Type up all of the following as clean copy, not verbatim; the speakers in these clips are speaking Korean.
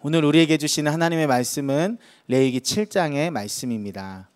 오늘 우리에게 주시는 하나님의 말씀은 레위기 7장의 말씀입니다.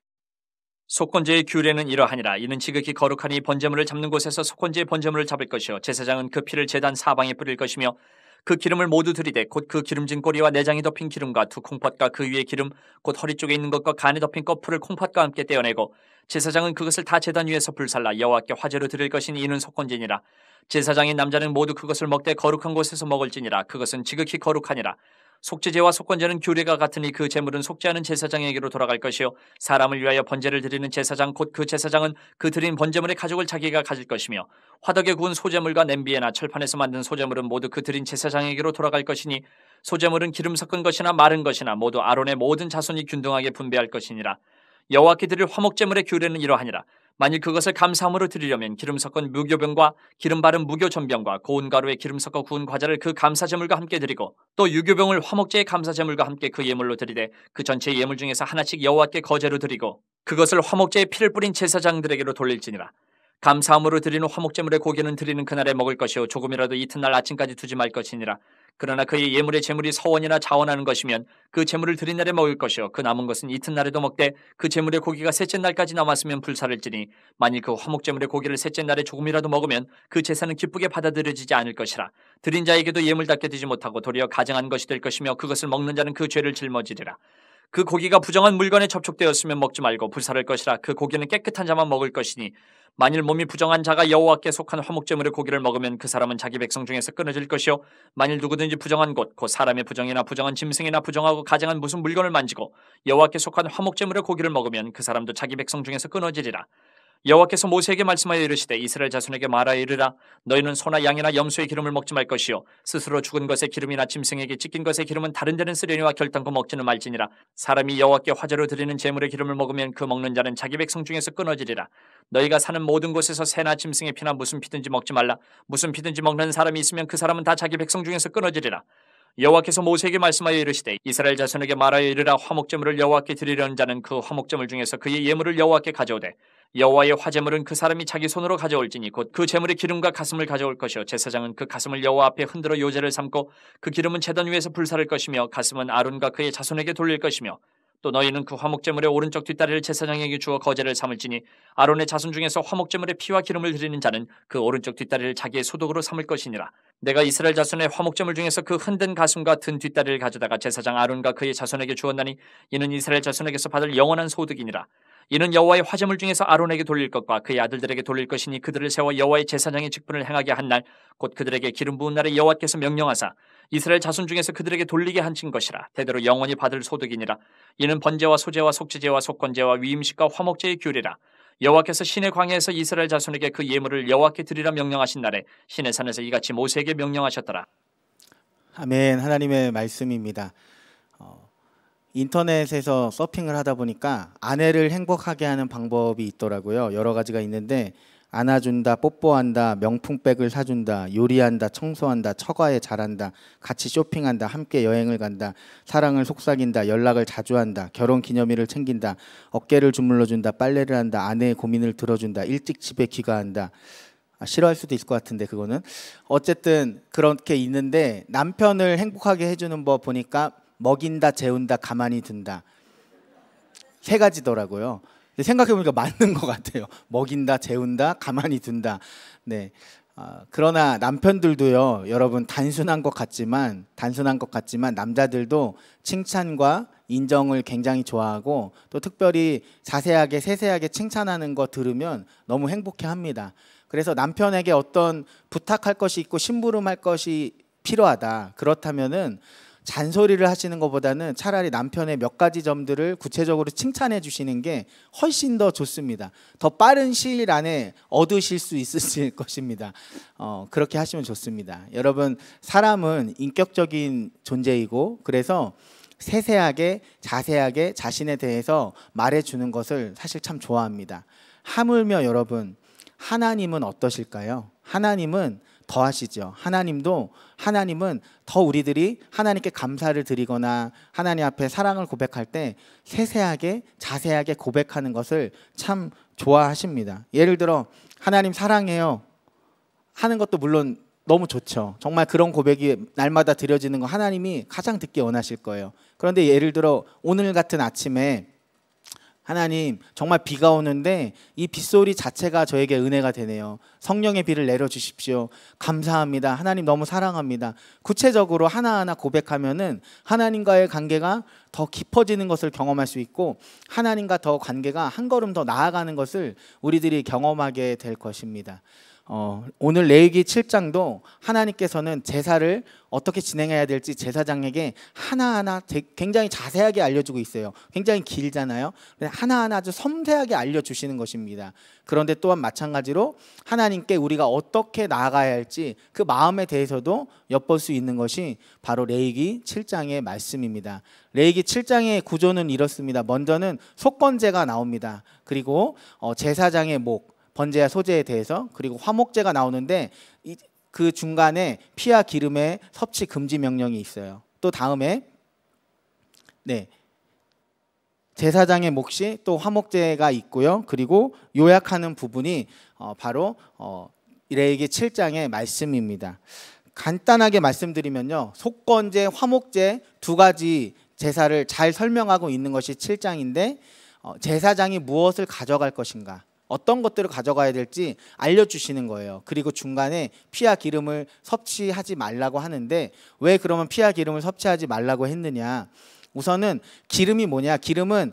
속건제의 규례는 이러하니라. 이는 지극히 거룩하니 번제물을 잡는 곳에서 속건제의 번제물을 잡을 것이요 제사장은 그 피를 제단 사방에 뿌릴 것이며 그 기름을 모두 들이되 곧 그 기름진 꼬리와 내장이 덮인 기름과 두 콩팥과 그 위에 기름 곧 허리 쪽에 있는 것과 간에 덮인 거풀을 콩팥과 함께 떼어내고 제사장은 그것을 다 제단 위에서 불살라 여호와께 화제로 드릴 것이니 이는 속건제니라. 제사장인 남자는 모두 그것을 먹되 거룩한 곳에서 먹을지니라. 그것은 지극히 거룩하니라. 속죄제와 속건제는 규례가 같으니 그 제물은 속죄하는 제사장에게로 돌아갈 것이요 사람을 위하여 번제를 드리는 제사장 곧 그 제사장은 그 드린 번제물의 가족을 자기가 가질 것이며 화덕에 구운 소제물과 냄비에나 철판에서 만든 소제물은 모두 그 드린 제사장에게로 돌아갈 것이니 소제물은 기름 섞은 것이나 마른 것이나 모두 아론의 모든 자손이 균등하게 분배할 것이니라. 여호와께 드릴 화목제물의 규례는 이러하니라. 만일 그것을 감사함으로 드리려면 기름 섞은 무교병과 기름 바른 무교전병과 고운 가루에 기름 섞어 구운 과자를 그 감사제물과 함께 드리고 또 유교병을 화목제의 감사제물과 함께 그 예물로 드리되 그 전체 예물 중에서 하나씩 여호와께 거제로 드리고 그것을 화목제에 피를 뿌린 제사장들에게로 돌릴지니라. 감사함으로 드리는 화목제물의 고기는 드리는 그날에 먹을 것이요 조금이라도 이튿날 아침까지 두지 말 것이니라. 그러나 그의 예물의 제물이 서원이나 자원하는 것이면 그 제물을 드린 날에 먹을 것이요 그 남은 것은 이튿날에도 먹되 그 제물의 고기가 셋째 날까지 남았으면 불사를지니 만일 그 화목제물의 고기를 셋째 날에 조금이라도 먹으면 그 제사는 기쁘게 받아들여지지 않을 것이라. 드린 자에게도 예물답게 되지 못하고 도리어 가증한 것이 될 것이며 그것을 먹는 자는 그 죄를 짊어지리라. 그 고기가 부정한 물건에 접촉되었으면 먹지 말고 불사를 것이라. 그 고기는 깨끗한 자만 먹을 것이니 만일 몸이 부정한 자가 여호와께 속한 화목제물의 고기를 먹으면 그 사람은 자기 백성 중에서 끊어질 것이요 만일 누구든지 부정한 곧 사람의 부정이나 부정한 짐승이나 부정하고 가증한 무슨 물건을 만지고 여호와께 속한 화목제물의 고기를 먹으면 그 사람도 자기 백성 중에서 끊어지리라. 여호와께서 모세에게 말씀하여 이르시되 이스라엘 자손에게 말하여 이르라. 너희는 소나 양이나 염소의 기름을 먹지 말 것이요 스스로 죽은 것의 기름이나 짐승에게 찢긴 것의 기름은 다른 데는 쓰려니와 결단코 먹지는 말지니라. 사람이 여호와께 화제로 드리는 제물의 기름을 먹으면 그 먹는 자는 자기 백성 중에서 끊어지리라. 너희가 사는 모든 곳에서 새나 짐승의 피나 무슨 피든지 먹지 말라. 무슨 피든지 먹는 사람이 있으면 그 사람은 다 자기 백성 중에서 끊어지리라. 여호와께서 모세에게 말씀하여 이르시되 이스라엘 자손에게 말하여 이르라. 화목제물을 여호와께 드리려는 자는 그 화목제물 중에서 그의 예물을 여호와께 가져오되 여호와의 화제물은 그 사람이 자기 손으로 가져올지니 곧 그 제물의 기름과 가슴을 가져올 것이요 제사장은 그 가슴을 여호와 앞에 흔들어 요제를 삼고 그 기름은 제단 위에서 불사를 것이며 가슴은 아론과 그의 자손에게 돌릴 것이며 또 너희는 그 화목제물의 오른쪽 뒷다리를 제사장에게 주어 거제를 삼을지니 아론의 자손 중에서 화목제물의 피와 기름을 드리는 자는 그 오른쪽 뒷다리를 자기의 소독으로 삼을 것이니라. 내가 이스라엘 자손의 화목제물 중에서 그 흔든 가슴과 든 뒷다리를 가져다가 제사장 아론과 그의 자손에게 주었나니 이는 이스라엘 자손에게서 받을 영원한 소득이니라. 이는 여호와의 화제물 중에서 아론에게 돌릴 것과 그의 아들들에게 돌릴 것이니 그들을 세워 여호와의 제사장의 직분을 행하게 한 날 곧 그들에게 기름 부은 날에 여호와께서 명령하사 이스라엘 자손 중에서 그들에게 돌리게 하신 것이라. 대대로 영원히 받을 소득이니라. 이는 번제와 소제와 속죄제와 속건제와 위임식과 화목제의 규례라. 여호와께서 시내 광야에서 이스라엘 자손에게 그 예물을 여호와께 드리라 명령하신 날에 시내 산에서 이같이 모세에게 명령하셨더라. 아멘. 하나님의 말씀입니다. 인터넷에서 서핑을 하다 보니까 아내를 행복하게 하는 방법이 있더라고요. 여러 가지가 있는데 안아준다, 뽀뽀한다, 명품백을 사준다, 요리한다, 청소한다, 처가에 잘한다, 같이 쇼핑한다, 함께 여행을 간다, 사랑을 속삭인다, 연락을 자주 한다, 결혼기념일을 챙긴다, 어깨를 주물러준다, 빨래를 한다, 아내의 고민을 들어준다, 일찍 집에 귀가한다. 싫어할 수도 있을 것 같은데 그거는 어쨌든 그렇게 있는데 남편을 행복하게 해주는 법 보니까 먹인다, 재운다, 가만히 둔다. 3가지더라고요. 생각해보니까 맞는 것 같아요. 먹인다, 재운다, 가만히 둔다. 네. 그러나 남편들도요, 여러분 단순한 것 같지만 남자들도 칭찬과 인정을 굉장히 좋아하고 또 특별히 자세하게 세세하게 칭찬하는 거 들으면 너무 행복해합니다. 그래서 남편에게 어떤 부탁할 것이 있고 심부름할 것이 필요하다. 그렇다면은 잔소리를 하시는 것보다는 차라리 남편의 몇 가지 점들을 구체적으로 칭찬해 주시는 게 훨씬 더 좋습니다. 더 빠른 시일 안에 얻으실 수 있으실 것입니다. 그렇게 하시면 좋습니다. 여러분, 사람은 인격적인 존재이고 그래서 세세하게 자세하게 자신에 대해서 말해주는 것을 사실 참 좋아합니다. 하물며 여러분, 하나님은 어떠실까요? 하나님은 더 하시죠. 하나님은 더 우리들이 하나님께 감사를 드리거나 하나님 앞에 사랑을 고백할 때 세세하게 자세하게 고백하는 것을 참 좋아하십니다. 예를 들어 하나님 사랑해요 하는 것도 물론 너무 좋죠. 정말 그런 고백이 날마다 드려지는 거 하나님이 가장 듣기 원하실 거예요. 그런데 예를 들어 오늘 같은 아침에 하나님 정말 비가 오는데 이 빗소리 자체가 저에게 은혜가 되네요. 성령의 비를 내려주십시오. 감사합니다. 하나님 너무 사랑합니다. 구체적으로 하나하나 고백하면은 하나님과의 관계가 더 깊어지는 것을 경험할 수 있고 하나님과 더 관계가 한 걸음 더 나아가는 것을 우리들이 경험하게 될 것입니다. 오늘 레위기 7장도 하나님께서는 제사를 어떻게 진행해야 될지 제사장에게 하나하나 굉장히 자세하게 알려주고 있어요. 굉장히 길잖아요. 하나하나 아주 섬세하게 알려주시는 것입니다. 그런데 또한 마찬가지로 하나님께 우리가 어떻게 나아가야 할지 그 마음에 대해서도 엿볼 수 있는 것이 바로 레위기 7장의 말씀입니다. 레위기 7장의 구조는 이렇습니다. 먼저는 속건제가 나옵니다. 그리고 제사장의 목, 번제와 소제에 대해서, 그리고 화목제가 나오는데 그 중간에 피와 기름의 섭취 금지 명령이 있어요. 또 다음에 제사장의 몫이 또 화목제가 있고요. 그리고 요약하는 부분이 바로 레위기 7장의 말씀입니다. 간단하게 말씀드리면요, 속건제, 화목제 두 가지 제사를 잘 설명하고 있는 것이 7장인데 제사장이 무엇을 가져갈 것인가, 어떤 것들을 가져가야 될지 알려주시는 거예요. 그리고 중간에 피와 기름을 섭취하지 말라고 하는데 왜 그러면 피와 기름을 섭취하지 말라고 했느냐. 우선은 기름이 뭐냐. 기름은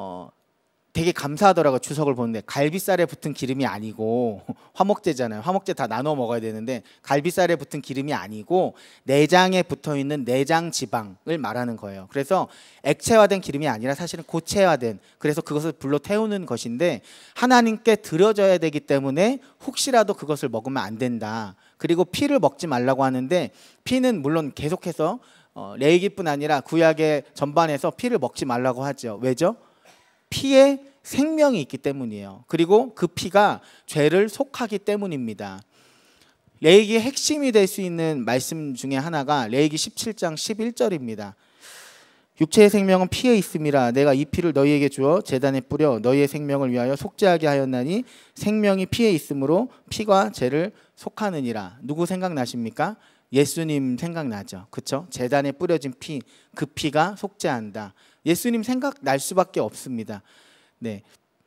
되게 감사하더라고요. 주석을 보는데 갈비살에 붙은 기름이 아니고, 화목제잖아요. 화목제 다 나눠 먹어야 되는데 갈비살에 붙은 기름이 아니고 내장에 붙어있는 내장 지방을 말하는 거예요. 그래서 액체화된 기름이 아니라 사실은 고체화된, 그래서 그것을 불로 태우는 것인데 하나님께 드려져야 되기 때문에 혹시라도 그것을 먹으면 안 된다. 그리고 피를 먹지 말라고 하는데 피는 물론 계속해서 레위기뿐 아니라 구약의 전반에서 피를 먹지 말라고 하죠. 왜죠? 피에 생명이 있기 때문이에요. 그리고 그 피가 죄를 속하기 때문입니다. 레위기의 핵심이 될 수 있는 말씀 중에 하나가 레위기 17장 11절입니다. 육체의 생명은 피에 있음이라. 내가 이 피를 너희에게 주어 제단에 뿌려 너희의 생명을 위하여 속죄하게 하였나니 생명이 피에 있으므로 피가 죄를 속하느니라. 누구 생각나십니까? 예수님 생각나죠. 그렇죠? 제단에 뿌려진 피, 그 피가 속죄한다. 예수님 생각날 수밖에 없습니다. 네,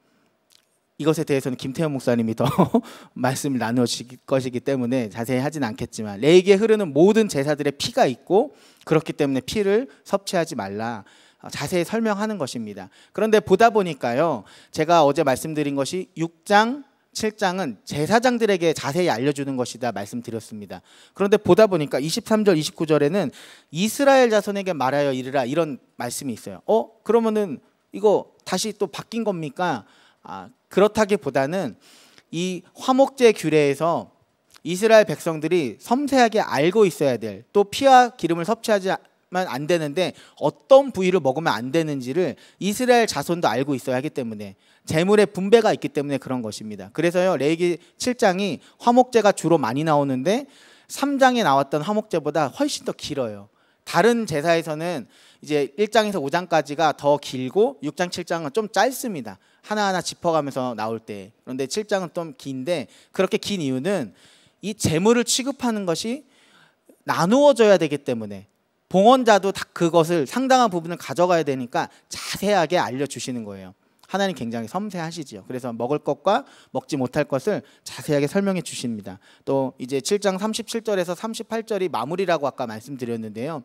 이것에 대해서는 김태현 목사님이 더 말씀을 나누실 것이기 때문에 자세히 하진 않겠지만 레위기에 흐르는 모든 제사들의 피가 있고 그렇기 때문에 피를 섭취하지 말라, 자세히 설명하는 것입니다. 그런데 보다 보니까요, 제가 어제 말씀드린 것이 6장 7장은 제사장들에게 자세히 알려주는 것이다 말씀드렸습니다. 그런데 보다 보니까 23절 29절에는 이스라엘 자손에게 말하여 이르라, 이런 말씀이 있어요. 그러면은 이거 다시 또 바뀐 겁니까? 그렇다기보다는 이 화목제 규례에서 이스라엘 백성들이 섬세하게 알고 있어야 될, 또 피와 기름을 섭취하지 안 되는데 어떤 부위를 먹으면 안 되는지를 이스라엘 자손도 알고 있어야 하기 때문에, 재물의 분배가 있기 때문에 그런 것입니다. 그래서요, 레위기 7장이 화목제가 주로 많이 나오는데 3장에 나왔던 화목제보다 훨씬 더 길어요. 다른 제사에서는 이제 1장에서 5장까지가 더 길고 6장 7장은 좀 짧습니다. 하나하나 짚어가면서 나올 때. 그런데 7장은 좀 긴데, 그렇게 긴 이유는 이 재물을 취급하는 것이 나누어져야 되기 때문에 봉헌자도 다 그것을 상당한 부분을 가져가야 되니까 자세하게 알려주시는 거예요. 하나님 굉장히 섬세하시지요. 그래서 먹을 것과 먹지 못할 것을 자세하게 설명해 주십니다. 또 이제 7장 37절에서 38절이 마무리라고 아까 말씀드렸는데요.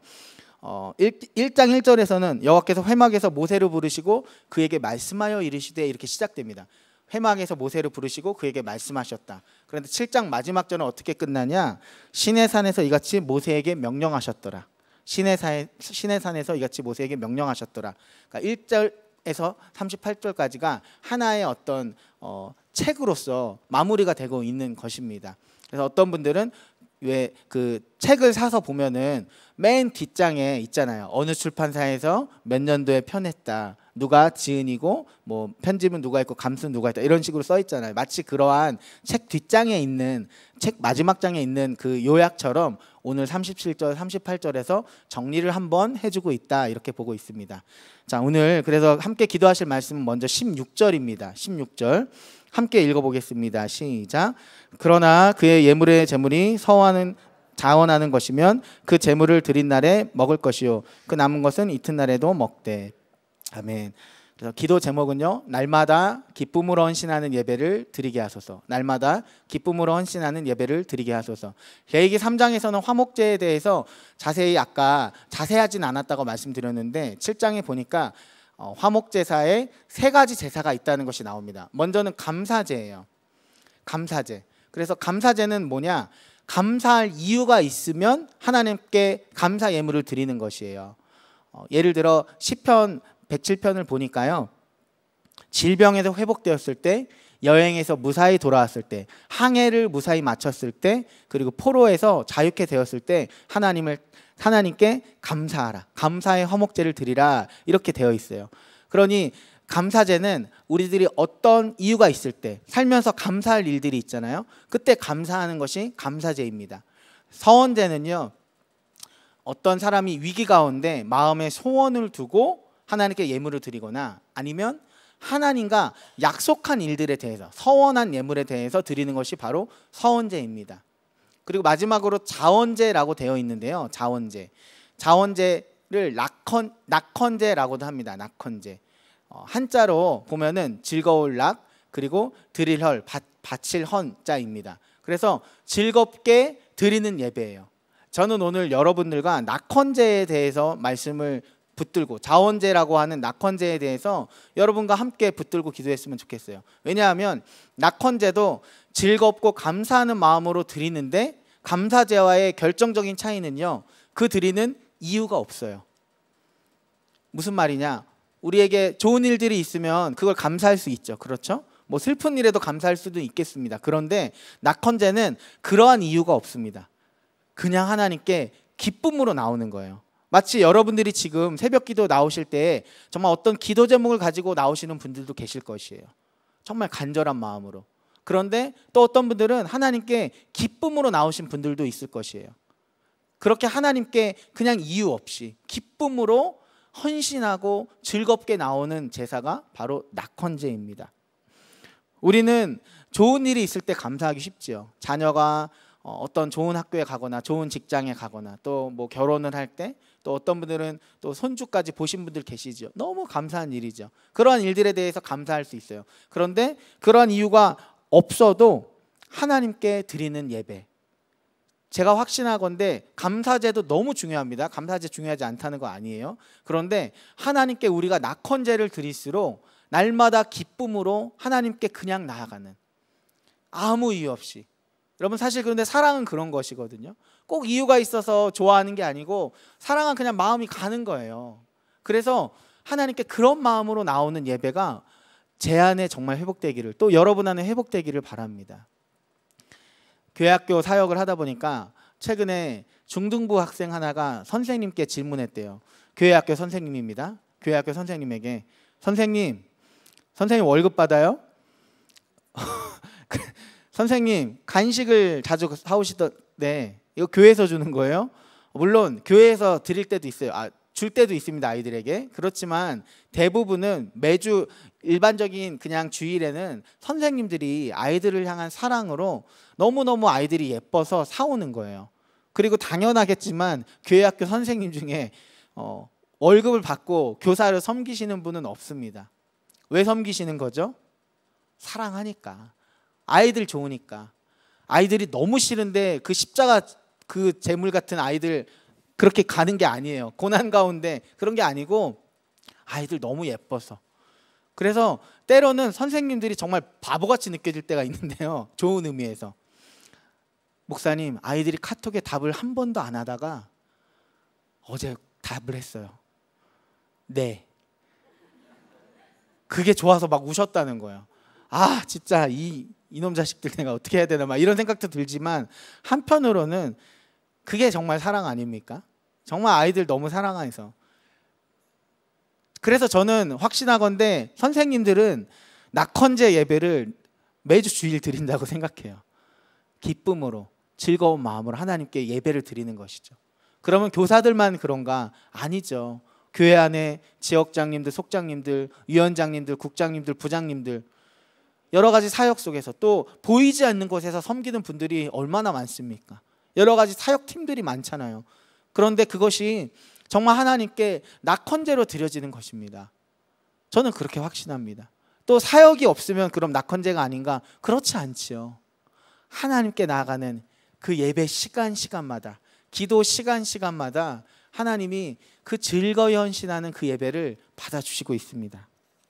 1장 1절에서는 여호와께서 회막에서 모세를 부르시고 그에게 말씀하여 이르시되, 이렇게 시작됩니다. 회막에서 모세를 부르시고 그에게 말씀하셨다. 그런데 7장 마지막 절은 어떻게 끝나냐? 시내산에서 이같이 모세에게 명령하셨더라. 시내산에서 이같이 모세에게 명령하셨더라. 그러니까 1절에서 38절까지가 하나의 어떤 책으로서 마무리가 되고 있는 것입니다. 그래서 어떤 분들은 왜 그 책을 사서 보면은 맨 뒷장에 있잖아요. 어느 출판사에서 몇 년도에 편했다, 누가 지은이고 뭐 편집은 누가 했고 감수는 누가 했다, 이런 식으로 써 있잖아요. 마치 그러한 책 뒷장에 있는, 책 마지막 장에 있는 그 요약처럼 오늘 37절 38절에서 정리를 한번 해주고 있다, 이렇게 보고 있습니다. 자, 오늘 그래서 함께 기도하실 말씀은 먼저 16절입니다. 16절. 함께 읽어보겠습니다. 시작. 그러나 그의 예물의 제물이 자원하는 것이면 그 제물을 드린 날에 먹을 것이요 그 남은 것은 이튿날에도 먹되. 아멘. 그래서 기도 제목은요, 날마다 기쁨으로 헌신하는 예배를 드리게 하소서. 날마다 기쁨으로 헌신하는 예배를 드리게 하소서. 레위기 3장에서는 화목제에 대해서 자세히 아까 자세하진 않았다고 말씀드렸는데 7장에 보니까 화목제사에 3가지 제사가 있다는 것이 나옵니다. 먼저는 감사제예요. 감사제. 그래서 감사제는 뭐냐? 감사할 이유가 있으면 하나님께 감사 예물을 드리는 것이에요. 예를 들어 시편 107편을 보니까요, 질병에서 회복되었을 때, 여행에서 무사히 돌아왔을 때, 항해를 무사히 마쳤을 때, 그리고 포로에서 자유케 되었을 때 하나님께 감사하라, 감사의 화목제를 드리라, 이렇게 되어 있어요. 그러니 감사제는 우리들이 어떤 이유가 있을 때, 살면서 감사할 일들이 있잖아요. 그때 감사하는 것이 감사제입니다. 서원제는요, 어떤 사람이 위기 가운데 마음에 소원을 두고 하나님께 예물을 드리거나 아니면 하나님과 약속한 일들에 대해서, 서원한 예물에 대해서 드리는 것이 바로 서원제입니다. 그리고 마지막으로 자원제라고 되어 있는데요. 자원제를 낙헌제라고도 합니다. 낙헌제. 한자로 보면은 즐거울 낙, 그리고 드릴 헐, 바칠 헌자입니다. 그래서 즐겁게 드리는 예배예요. 저는 오늘 여러분들과 낙헌제에 대해서 말씀을 붙들고, 자원제라고 하는 낙헌제에 대해서 여러분과 함께 붙들고 기도했으면 좋겠어요. 왜냐하면 낙헌제도 즐겁고 감사하는 마음으로 드리는데, 감사제와의 결정적인 차이는요, 그 드리는 이유가 없어요. 무슨 말이냐? 우리에게 좋은 일들이 있으면 그걸 감사할 수 있죠. 그렇죠? 뭐 슬픈 일에도 감사할 수도 있겠습니다. 그런데 낙헌제는 그러한 이유가 없습니다. 그냥 하나님께 기쁨으로 나오는 거예요. 마치 여러분들이 지금 새벽기도 나오실 때 정말 어떤 기도 제목을 가지고 나오시는 분들도 계실 것이에요. 정말 간절한 마음으로. 그런데 또 어떤 분들은 하나님께 기쁨으로 나오신 분들도 있을 것이에요. 그렇게 하나님께 그냥 이유 없이 기쁨으로 헌신하고 즐겁게 나오는 제사가 바로 낙헌제입니다. 우리는 좋은 일이 있을 때 감사하기 쉽지요. 자녀가 어떤 좋은 학교에 가거나 좋은 직장에 가거나 또 뭐 결혼을 할 때, 또 어떤 분들은 또 손주까지 보신 분들 계시죠. 너무 감사한 일이죠. 그러한 일들에 대해서 감사할 수 있어요. 그런데 그러한 이유가 없어도 하나님께 드리는 예배, 제가 확신하건대 감사제도 너무 중요합니다. 감사제 중요하지 않다는 거 아니에요. 그런데 하나님께 우리가 낙헌제를 드릴수록 날마다 기쁨으로 하나님께 그냥 나아가는, 아무 이유 없이. 여러분, 사실 그런데 사랑은 그런 것이거든요. 꼭 이유가 있어서 좋아하는 게 아니고 사랑은 그냥 마음이 가는 거예요. 그래서 하나님께 그런 마음으로 나오는 예배가 제 안에 정말 회복되기를, 또 여러분 안에 회복되기를 바랍니다. 교회학교 사역을 하다 보니까 최근에 중등부 학생 하나가 선생님께 질문했대요. 교회학교 선생님입니다. 교회학교 선생님에게, 선생님 월급 받아요? 선생님, 간식을 자주 사오시던데 이거 교회에서 주는 거예요? 물론 교회에서 드릴 때도 있어요. 줄 때도 있습니다, 아이들에게. 그렇지만 대부분은 매주 일반적인 그냥 주일에는 선생님들이 아이들을 향한 사랑으로 너무너무 아이들이 예뻐서 사오는 거예요. 그리고 당연하겠지만 교회 학교 선생님 중에 월급을 받고 교사를 섬기시는 분은 없습니다. 왜 섬기시는 거죠? 사랑하니까. 아이들 좋으니까. 아이들이 너무 싫은데 그 십자가 그 재물 같은 아이들 그렇게 가는 게 아니에요. 고난 가운데 그런 게 아니고 아이들 너무 예뻐서. 그래서 때로는 선생님들이 정말 바보같이 느껴질 때가 있는데요. 좋은 의미에서. 목사님, 아이들이 카톡에 답을 한 번도 안 하다가 어제 답을 했어요. 네. 그게 좋아서 막 우셨다는 거예요. 진짜 이놈 자식들 내가 어떻게 해야 되나 막 이런 생각도 들지만, 한편으로는 그게 정말 사랑 아닙니까? 정말 아이들 너무 사랑해서. 그래서 저는 확신하건대 선생님들은 낙헌제 예배를 매주 주일 드린다고 생각해요. 기쁨으로, 즐거운 마음으로 하나님께 예배를 드리는 것이죠. 그러면 교사들만 그런가? 아니죠. 교회 안에 지역장님들, 속장님들, 위원장님들, 국장님들, 부장님들, 여러 가지 사역 속에서 또 보이지 않는 곳에서 섬기는 분들이 얼마나 많습니까? 여러 가지 사역팀들이 많잖아요. 그런데 그것이 정말 하나님께 낙헌제로 드려지는 것입니다. 저는 그렇게 확신합니다. 또 사역이 없으면 그럼 낙헌제가 아닌가? 그렇지 않지요. 하나님께 나아가는 그 예배 시간마다, 기도 시간마다 하나님이 그 즐거이 헌신하는 그 예배를 받아주시고 있습니다.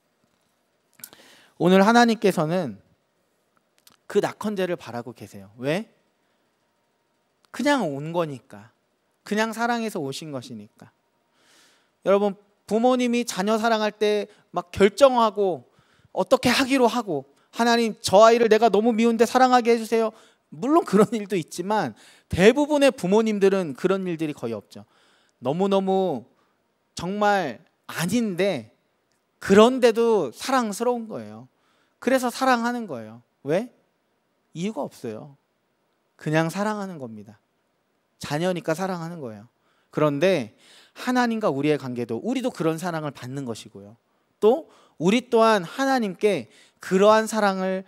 오늘 하나님께서는 그 낙헌제를 바라고 계세요. 왜? 그냥 온 거니까. 그냥 사랑해서 오신 것이니까. 여러분, 부모님이 자녀 사랑할 때 막 결정하고 어떻게 하기로 하고, 하나님 저 아이를 내가 너무 미운데 사랑하게 해주세요. 물론 그런 일도 있지만 대부분의 부모님들은 그런 일들이 거의 없죠. 너무너무 정말 아닌데 그런데도 사랑스러운 거예요. 그래서 사랑하는 거예요. 왜? 이유가 없어요. 그냥 사랑하는 겁니다. 자녀니까 사랑하는 거예요. 그런데 하나님과 우리의 관계도, 우리도 그런 사랑을 받는 것이고요. 또 우리 또한 하나님께 그러한 사랑을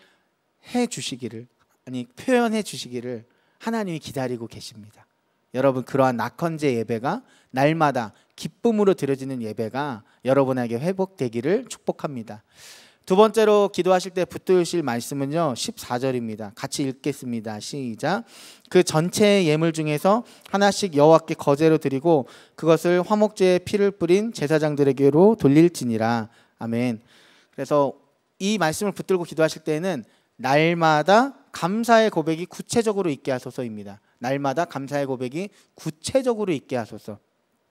표현해 주시기를 하나님이 기다리고 계십니다. 여러분, 그러한 낙헌제 예배가 날마다 기쁨으로 드려지는 예배가 여러분에게 회복되기를 축복합니다. 두 번째로 기도하실 때 붙드실 말씀은요, 14절입니다. 같이 읽겠습니다. 시작. 그 전체 예물 중에서 하나씩 여호와께 거제로 드리고 그것을 화목제의 피를 뿌린 제사장들에게로 돌릴지니라. 아멘. 그래서 이 말씀을 붙들고 기도하실 때는 날마다 감사의 고백이 구체적으로 있게 하소서입니다. 날마다 감사의 고백이 구체적으로 있게 하소서.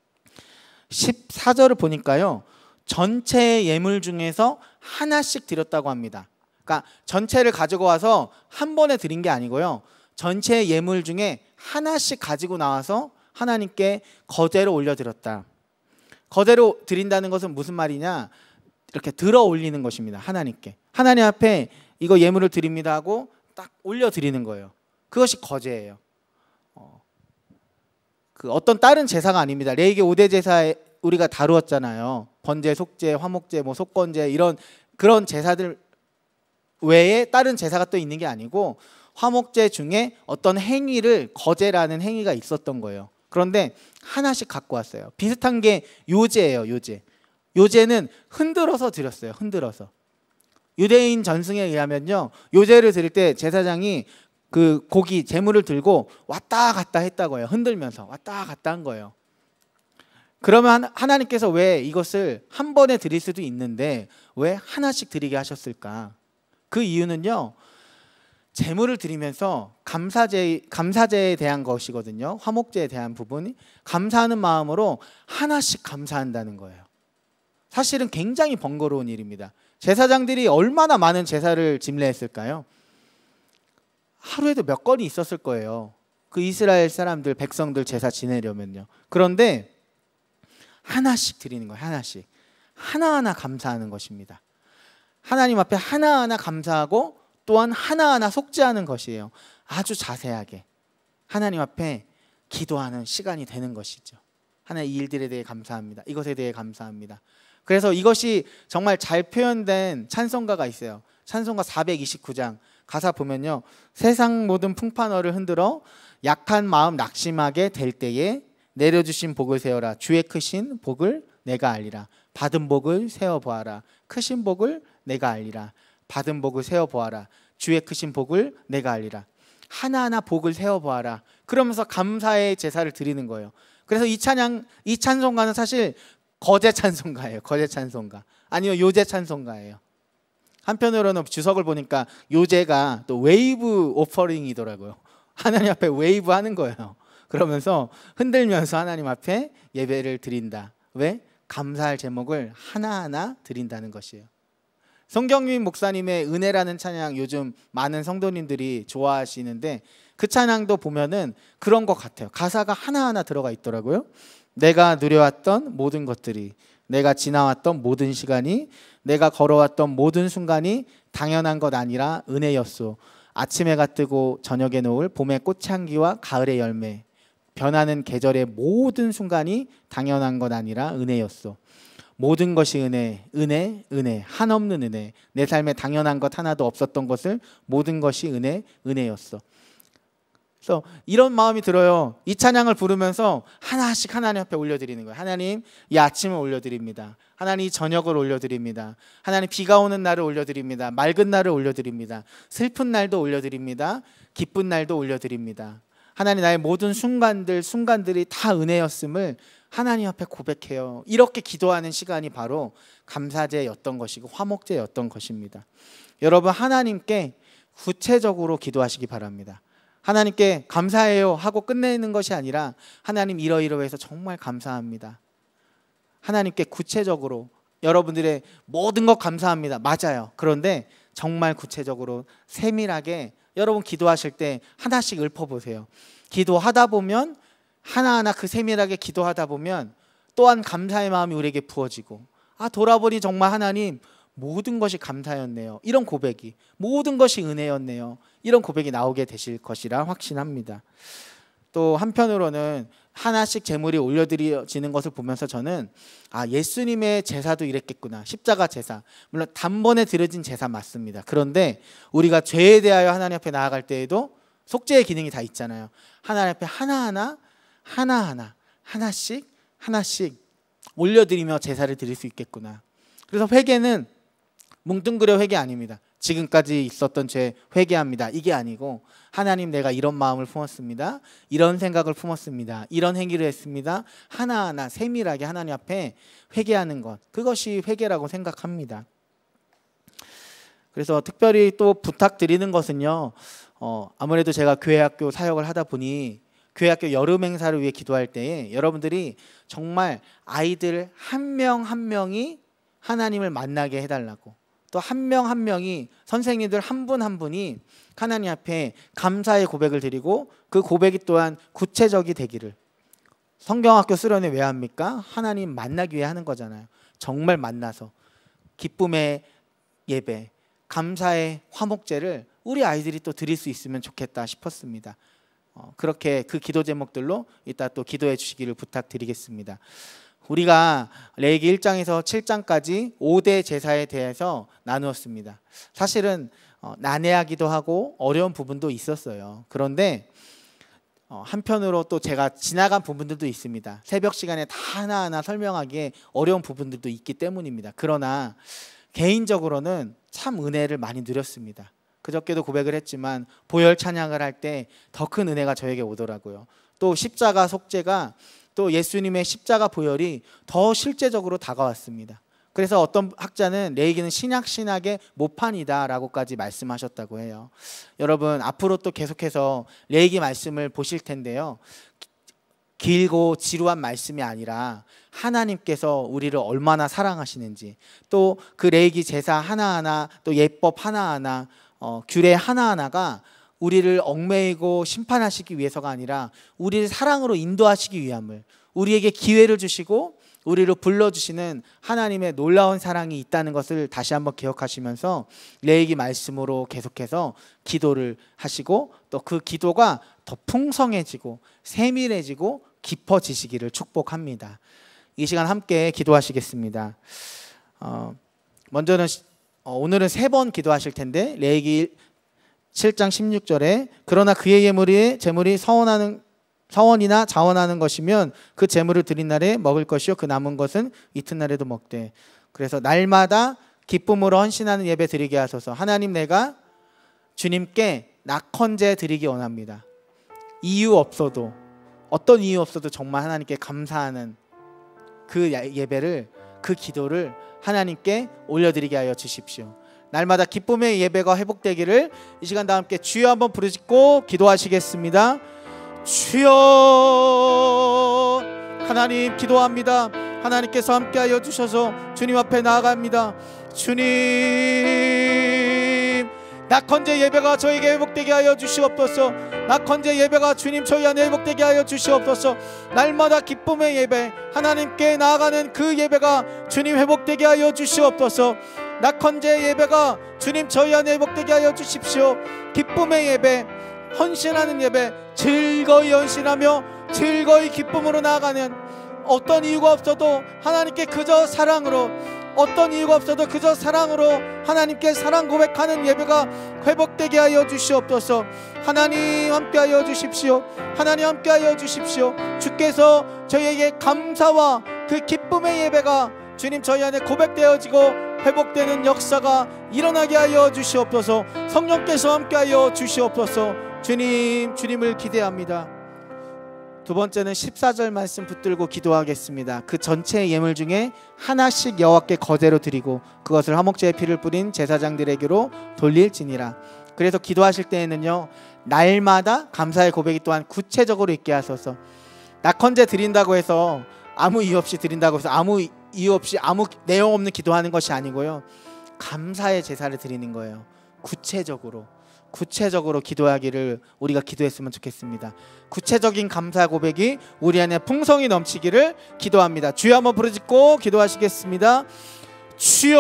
14절을 보니까요, 전체 예물 중에서 하나씩 드렸다고 합니다. 그러니까 전체를 가지고 와서 한 번에 드린 게 아니고요, 전체 예물 중에 하나씩 가지고 나와서 하나님께 거제로 올려드렸다. 거제로 드린다는 것은 무슨 말이냐, 이렇게 들어 올리는 것입니다. 하나님께, 하나님 앞에 이거 예물을 드립니다 하고 딱 올려드리는 거예요. 그것이 거제예요. 그 어떤 다른 제사가 아닙니다. 레위기 5대 제사에 우리가 다루었잖아요. 번제, 속제, 화목제, 속건제, 이런 그런 제사들 외에 다른 제사가 또 있는 게 아니고 화목제 중에 어떤 행위를, 거제라는 행위가 있었던 거예요. 그런데 하나씩 갖고 왔어요. 비슷한 게 요제예요. 요제는 흔들어서 드렸어요. 흔들어서. 유대인 전승에 의하면요, 요제를 드릴 때 제사장이 그 고기, 제물을 들고 왔다 갔다 했다고 해요. 흔들면서 왔다 갔다 한 거예요. 그러면 하나님께서 왜 이것을 한 번에 드릴 수도 있는데 왜 하나씩 드리게 하셨을까? 그 이유는요, 제물을 드리면서 감사제에 대한 것이거든요. 화목제에 대한 부분이 감사하는 마음으로 하나씩 감사한다는 거예요. 사실은 굉장히 번거로운 일입니다. 제사장들이 얼마나 많은 제사를 집례했을까요? 하루에도 몇 건이 있었을 거예요. 그 이스라엘 사람들, 백성들 제사 지내려면요. 그런데 하나씩 드리는 거예요. 하나씩. 하나하나 감사하는 것입니다. 하나님 앞에 하나하나 감사하고 또한 하나하나 속죄하는 것이에요. 아주 자세하게 하나님 앞에 기도하는 시간이 되는 것이죠. 하나의 이 일들에 대해 감사합니다. 이것에 대해 감사합니다. 그래서 이것이 정말 잘 표현된 찬송가가 있어요. 찬송가 429장 가사 보면요, 세상 모든 풍파너를 흔들어 약한 마음 낙심하게 될 때에 내려주신 복을 세어라. 주의 크신 복을 내가 알리라. 받은 복을 세어보아라. 크신 복을 내가 알리라. 받은 복을 세어보아라. 주의 크신 복을 내가 알리라. 하나하나 복을 세어보아라. 그러면서 감사의 제사를 드리는 거예요. 그래서 이 찬송가는 사실 거제 찬송가예요. 거제 찬송가. 아니요, 요제 찬송가예요. 한편으로는 주석을 보니까 요제가 또 웨이브 오퍼링이더라고요. 하나님 앞에 웨이브 하는 거예요. 그러면서 흔들면서 하나님 앞에 예배를 드린다. 왜? 감사할 제목을 하나하나 드린다는 것이에요. 송경민 목사님의 은혜라는 찬양 요즘 많은 성도님들이 좋아하시는데 그 찬양도 보면은 그런 것 같아요. 가사가 하나하나 들어가 있더라고요. 내가 누려왔던 모든 것들이, 내가 지나왔던 모든 시간이, 내가 걸어왔던 모든 순간이 당연한 것 아니라 은혜였소. 아침 해가 뜨고 저녁에 노을, 봄의 꽃향기와 가을의 열매, 변하는 계절의 모든 순간이 당연한 것 아니라 은혜였소. 모든 것이 은혜, 은혜, 은혜, 한없는 은혜. 내 삶에 당연한 것 하나도 없었던 것을 모든 것이 은혜, 은혜였어. 그래서 이런 마음이 들어요. 이 찬양을 부르면서 하나씩 하나님 앞에 올려드리는 거예요. 하나님, 이 아침을 올려드립니다. 하나님, 이 저녁을 올려드립니다. 하나님, 비가 오는 날을 올려드립니다. 맑은 날을 올려드립니다. 슬픈 날도 올려드립니다. 기쁜 날도 올려드립니다. 하나님, 나의 모든 순간들이 다 은혜였음을 하나님 앞에 고백해요. 이렇게 기도하는 시간이 바로 감사제였던 것이고 화목제였던 것입니다. 여러분, 하나님께 구체적으로 기도하시기 바랍니다. 하나님께 감사해요 하고 끝내는 것이 아니라 하나님, 이러이러해서 정말 감사합니다. 하나님께 구체적으로 여러분들의 모든 것 감사합니다. 맞아요. 그런데 정말 구체적으로 세밀하게 여러분 기도하실 때 하나씩 읊어보세요. 기도하다 보면 하나하나 그 세밀하게 기도하다 보면 또한 감사의 마음이 우리에게 부어지고, 돌아보니 정말 하나님 모든 것이 감사였네요. 이런 고백이, 모든 것이 은혜였네요. 이런 고백이 나오게 되실 것이라 확신합니다. 또 한편으로는 하나씩 제물이 올려드려지는 것을 보면서 저는 예수님의 제사도 이랬겠구나. 십자가 제사, 물론 단번에 드려진 제사 맞습니다. 그런데 우리가 죄에 대하여 하나님 앞에 나아갈 때에도 속죄의 기능이 다 있잖아요. 하나님 앞에 하나씩 올려드리며 제사를 드릴 수 있겠구나. 그래서 회개는 뭉뚱그려 회개 아닙니다. 지금까지 있었던 죄 회개합니다, 이게 아니고 하나님, 내가 이런 마음을 품었습니다. 이런 생각을 품었습니다. 이런 행위를 했습니다. 하나하나 세밀하게 하나님 앞에 회개하는 것, 그것이 회개라고 생각합니다. 그래서 특별히 또 부탁드리는 것은요, 아무래도 제가 교회학교 사역을 하다 보니 교회학교 여름 행사를 위해 기도할 때에 여러분들이 정말 아이들 한 명 한 명이 하나님을 만나게 해달라고, 또 한 명 한 명이, 선생님들 한 분 한 분이 하나님 앞에 감사의 고백을 드리고 그 고백이 또한 구체적이 되기를. 성경학교 수련회 왜 합니까? 하나님 만나기 위해 하는 거잖아요. 정말 만나서 기쁨의 예배, 감사의 화목제를 우리 아이들이 또 드릴 수 있으면 좋겠다 싶었습니다. 그렇게 그 기도 제목들로 이따 또 기도해 주시기를 부탁드리겠습니다. 우리가 레위기 1장에서 7장까지 5대 제사에 대해서 나누었습니다. 사실은 난해하기도 하고 어려운 부분도 있었어요. 그런데 한편으로 또 제가 지나간 부분들도 있습니다. 새벽 시간에 다 하나하나 설명하기에 어려운 부분들도 있기 때문입니다. 그러나 개인적으로는 참 은혜를 많이 누렸습니다. 그저께도 고백을 했지만 보혈 찬양을 할 때 더 큰 은혜가 저에게 오더라고요. 또 십자가 속죄가, 또 예수님의 십자가 보혈이 더 실제적으로 다가왔습니다. 그래서 어떤 학자는 레위기는 신약신학의 모판이다라고까지 말씀하셨다고 해요. 여러분, 앞으로 또 계속해서 레위기 말씀을 보실 텐데요, 길고 지루한 말씀이 아니라 하나님께서 우리를 얼마나 사랑하시는지, 또 그 레위기 제사 하나하나, 또 예법 하나하나, 규례 하나하나가 우리를 얽매이고 심판하시기 위해서가 아니라 우리를 사랑으로 인도하시기 위함을, 우리에게 기회를 주시고 우리를 불러주시는 하나님의 놀라운 사랑이 있다는 것을 다시 한번 기억하시면서 레위기 말씀으로 계속해서 기도를 하시고, 또 그 기도가 더 풍성해지고 세밀해지고 깊어지시기를 축복합니다. 이 시간 함께 기도하시겠습니다. 먼저는 오늘은 3번 기도하실 텐데, 레위기 7장 16절에 그러나 그의 제물이 서원이나 자원하는 것이면 그 제물을 드린 날에 먹을 것이요 그 남은 것은 이튿날에도 먹되. 그래서 날마다 기쁨으로 헌신하는 예배 드리게 하소서. 하나님, 내가 주님께 낙헌제 드리기 원합니다. 이유 없어도, 어떤 이유 없어도 정말 하나님께 감사하는 그 예배를, 그 기도를 하나님께 올려드리게 하여 주십시오. 날마다 기쁨의 예배가 회복되기를. 이 시간 다 함께 주여 한번 부르짖고 기도하시겠습니다. 주여, 하나님 기도합니다. 하나님께서 함께하여 주셔서 주님 앞에 나아갑니다. 주님, 낙헌제 예배가 저에게 회복되게 하여 주시옵소서. 낙헌제 예배가 주님 저희 안에 회복되게 하여 주시옵소서. 날마다 기쁨의 예배, 하나님께 나아가는 그 예배가 주님 회복되게 하여 주시옵소서. 낙헌제 예배가 주님 저희 안에 회복되게 하여 주십시오. 기쁨의 예배, 헌신하는 예배, 즐거이 헌신하며 즐거이 기쁨으로 나아가는 어떤 이유가 없어도 하나님께 그저 사랑으로, 어떤 이유가 없어도 그저 사랑으로 하나님께 사랑 고백하는 예배가 회복되게 하여 주시옵소서. 하나님 함께하여 주십시오. 하나님 함께하여 주십시오. 주께서 저희에게 감사와 그 기쁨의 예배가 주님 저희 안에 고백되어지고 회복되는 역사가 일어나게 하여 주시옵소서. 성령께서 함께하여 주시옵소서. 주님을 기대합니다. 두 번째는 14절 말씀 붙들고 기도하겠습니다. 그 전체 예물 중에 하나씩 여호와께 거제로 드리고 그것을 화목제의 피를 뿌린 제사장들에게로 돌릴지니라. 그래서 기도하실 때에는요, 날마다 감사의 고백이 또한 구체적으로 있게 하소서. 낙헌제 드린다고 해서 아무 이유 없이 드린다고 해서 아무 이유 없이 아무 내용 없는 기도하는 것이 아니고요, 감사의 제사를 드리는 거예요. 구체적으로 기도하기를 우리가 기도했으면 좋겠습니다. 구체적인 감사 고백이 우리 안에 풍성이 넘치기를 기도합니다. 주여 한번 부르짖고 기도하시겠습니다. 주여.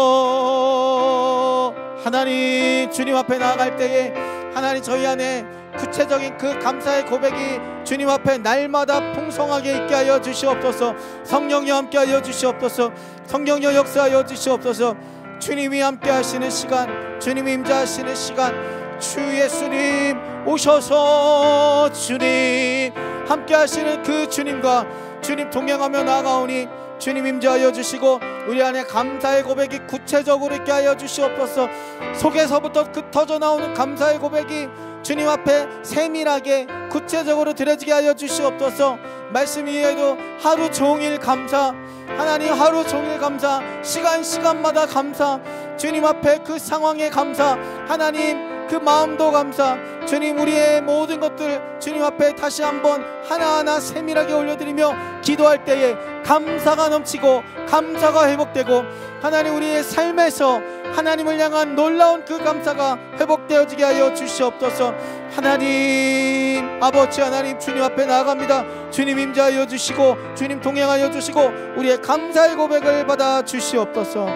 하나님, 주님 앞에 나아갈 때에 하나님 저희 안에 구체적인 그 감사의 고백이 주님 앞에 날마다 풍성하게 있게 하여 주시옵소서. 성령이 함께 하여 주시옵소서. 성령이 역사하여 주시옵소서. 주님이 함께 하시는 시간, 주님이 임재하시는 시간, 주 예수님 오셔서 주님 함께 하시는 그 주님과 주님 동행하며 나아가오니 주님 임재하여 주시고 우리 안에 감사의 고백이 구체적으로 있게 하여 주시옵소서. 속에서부터 터져 나오는 감사의 고백이 주님 앞에 세밀하게 구체적으로 드려지게 하여 주시옵소서. 말씀 이외에도 하루 종일 감사, 하나님 하루 종일 감사, 시간마다 감사, 주님 앞에 그 상황에 감사, 하나님 그 마음도 감사, 주님 우리의 모든 것들 주님 앞에 다시 한번 하나하나 세밀하게 올려드리며 기도할 때에 감사가 넘치고 감사가 회복되고 하나님 우리의 삶에서 하나님을 향한 놀라운 그 감사가 회복되어지게 하여 주시옵소서. 하나님 아버지, 하나님 주님 앞에 나아갑니다. 주님 임재하여 주시고 주님 동행하여 주시고 우리의 감사의 고백을 받아 주시옵소서.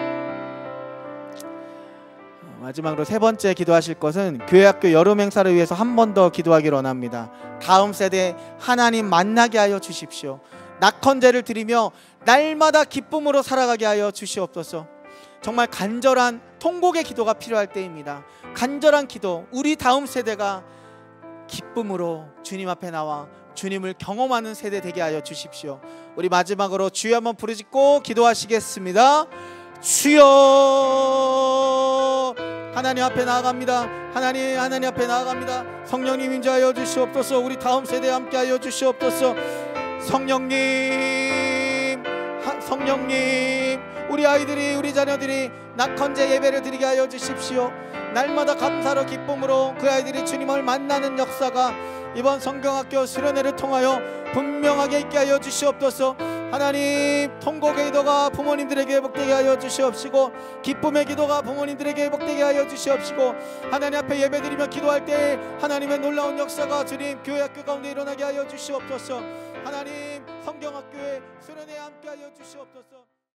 마지막으로 세 번째 기도하실 것은 교회학교 여름 행사를 위해서 한 번 더 기도하기를 원합니다. 다음 세대 하나님 만나게 하여 주십시오. 낙헌제를 드리며 날마다 기쁨으로 살아가게 하여 주시옵소서. 정말 간절한 통곡의 기도가 필요할 때입니다. 간절한 기도, 우리 다음 세대가 기쁨으로 주님 앞에 나와 주님을 경험하는 세대 되게 하여 주십시오. 우리 마지막으로 주여 한번 부르짖고 기도하시겠습니다. 주여. 하나님 앞에 나아갑니다. 하나님 앞에 나아갑니다. 성령님 임재하여 주시옵소서. 우리 다음 세대에 함께하여 주시옵소서. 성령님, 우리 아이들이, 우리 자녀들이 낙헌제 예배를 드리게 하여 주십시오. 날마다 감사로 기쁨으로 그 아이들이 주님을 만나는 역사가 이번 성경학교 수련회를 통하여 분명하게 있게 하여 주시옵소서. 하나님 통곡의 기도가 부모님들에게 회복되게 하여 주시옵시고 기쁨의 기도가 부모님들에게 회복되게 하여 주시옵시고 하나님 앞에 예배드리며 기도할 때 하나님의 놀라운 역사가 주님 교회학교 가운데 일어나게 하여 주시옵소서. 하나님 성경학교의 수련회에 함께 하여 주시옵소서.